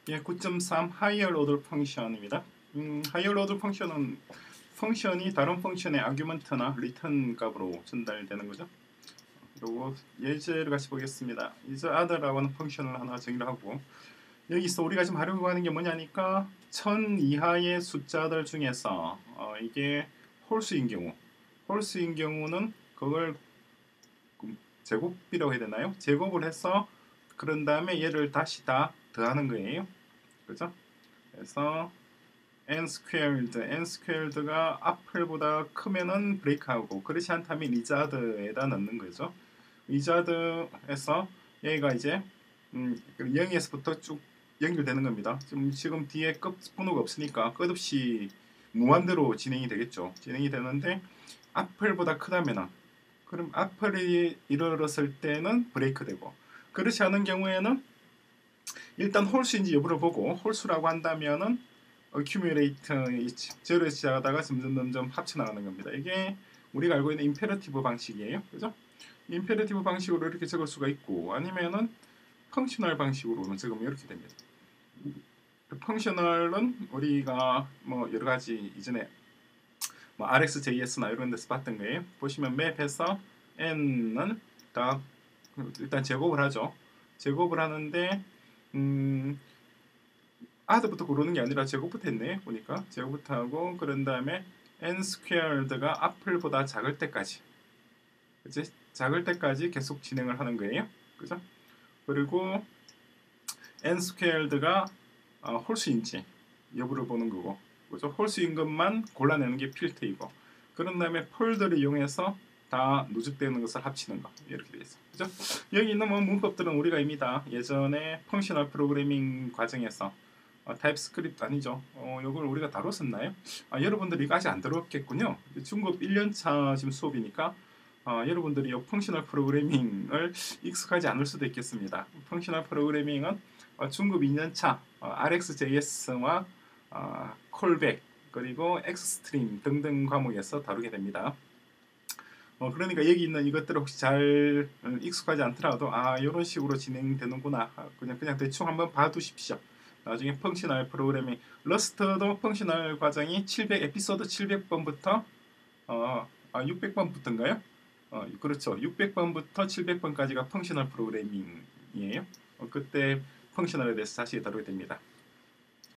예, 9.3 Higher Order 펑션입니다. Higher Order 펑션은 펑션이 다른 펑션의 아규먼트나 리턴 값으로 전달되는 거죠. 요거 예제를 같이 보겠습니다. is other라고 하는 펑션을 하나 정의를 하고, 여기서 우리가 지금 하려고 하는 게 뭐냐니까 1000 이하의 숫자들 중에서 이게 홀수인 경우는 그걸 제곱이라고 해야 되나요? 제곱을 해서 그런 다음에 얘를 다시 다 더하는 거예요. 그죠? 그래서 n squared가 앞을보다 크면은 브레이크하고, 그렇지 않다면 이자드에다 넣는 거죠. 이자드에서 얘가 이제 0에서부터 쭉 연결되는 겁니다. 지금 뒤에 끝번호가 없으니까 끝없이 무한대로 진행이 되겠죠. 진행이 되는데 앞을보다 크다면은, 그럼 앞을이 이르렀을 때는 브레이크 되고, 그렇지 않은 경우에는 일단 홀수인지 여부를 보고, 홀수라고 한다면은 accumulate 제로에서 시작하다가 점점 합쳐 나가는 겁니다. 이게 우리가 알고 있는 임페러티브 방식이에요. 그죠? 임페러티브 방식으로 이렇게 적을 수가 있고, 아니면은 펑셔널 방식으로는 적으면 이렇게 됩니다. 펑셔널은 우리가 뭐 여러 가지 이전에 뭐 RxJS나 이런 데서 봤던 거예요. 보시면 맵에서 n은 다 일단 제곱을 하죠. 제곱을 하는데 아드부터 고르는 게 아니라 제곱부터 했네. 보니까 제곱부터 하고, 그런 다음에 n 스퀘어드가 앞을보다 작을 때까지, 그치? 작을 때까지 계속 진행을 하는 거예요. 그죠? 그리고 n 스퀘어드가 홀수인지 여부를 보는 거고, 그죠? 홀수인 것만 골라내는 게 필터이고, 그런 다음에 폴더를 이용해서 다 누적되는 것을 합치는 거, 이렇게 되어 있어. 그죠? 여기 있는 뭐 문법들은 우리가 이미 다 예전에 펑셔널 프로그래밍 과정에서 타입스크립트 아니죠. 이걸 우리가 다뤘었나요? 여러분들이 이거 아직 안 다뤘겠군요. 중급 1년차 지금 수업이니까 여러분들이 이 펑셔널 프로그래밍을 익숙하지 않을 수도 있겠습니다. 펑셔널 프로그래밍은 중급 2년차 RxJS와 콜백 그리고 엑스트림 등등 과목에서 다루게 됩니다. 그러니까 여기 있는 이것들을 혹시 잘 익숙하지 않더라도 이런 식으로 진행되는구나, 그냥 대충 한번 봐두십시오. 나중에 펑셔널 프로그래밍, 러스트도 펑셔널 과정이 에피소드 700번부터 600번부터인가요? 그렇죠. 600번부터 700번까지가 펑셔널 프로그래밍이에요. 그때 펑셔널에 대해서 자세히 다루게 됩니다.